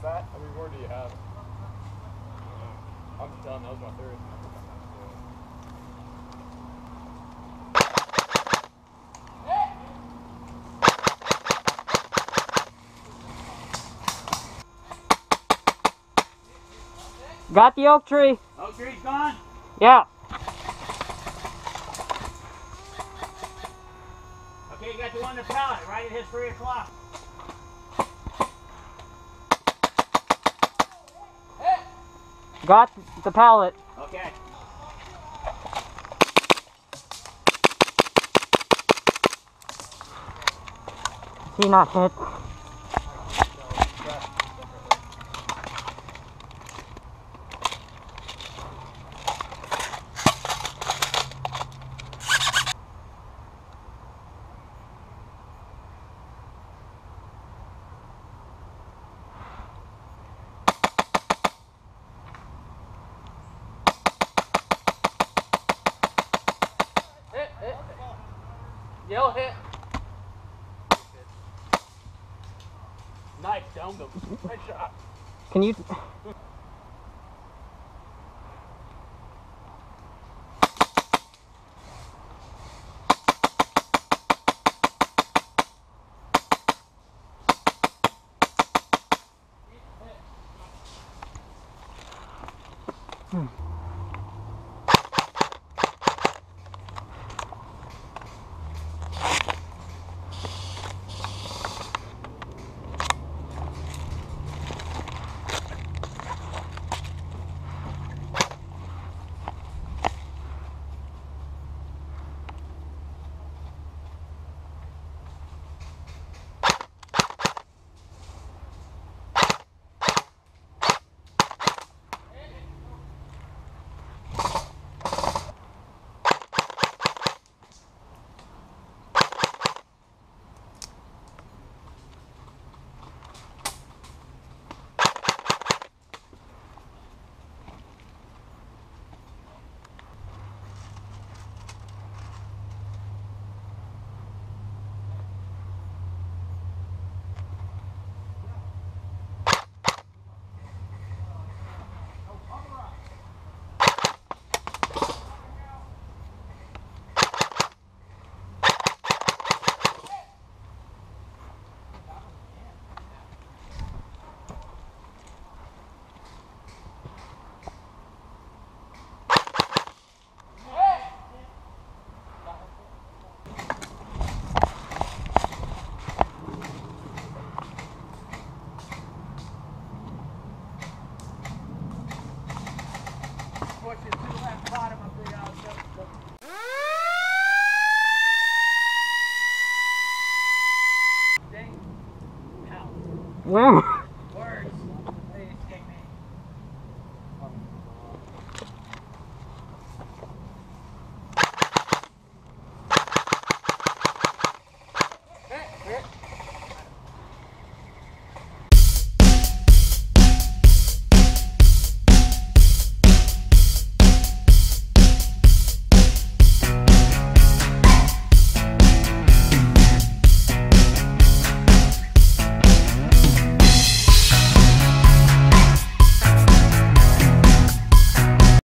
that? How many more do you have? I'm done. That was my third. Got the oak tree. Oak tree's gone? Yeah. Okay, you got the one in the pallet right at his 3 o'clock. Got the pallet. Okay. Is he not hit? Yellow hit. Nice, downed him. Nice shot. Can you? Where?